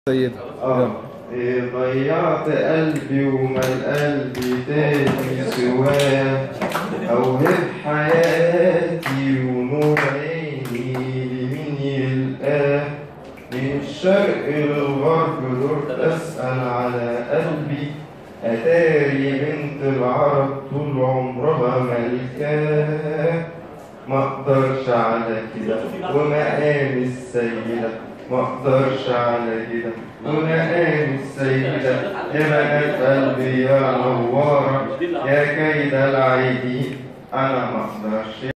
سيد ضيعت قلبي ومال قلبي تاني سواه، أوهب حياتي ونور عيني لمين يلقاه. من الشرق للغرب دورت أسأل على قلبي، أتاري بنت العرب طول عمرها ملكاه. مقدرش على كده ومقام السيدة، مقدرش على كده ومقام السيدة. يا بنات قلبي يا نوارة يا كيد العيدين، أنا مقدرش.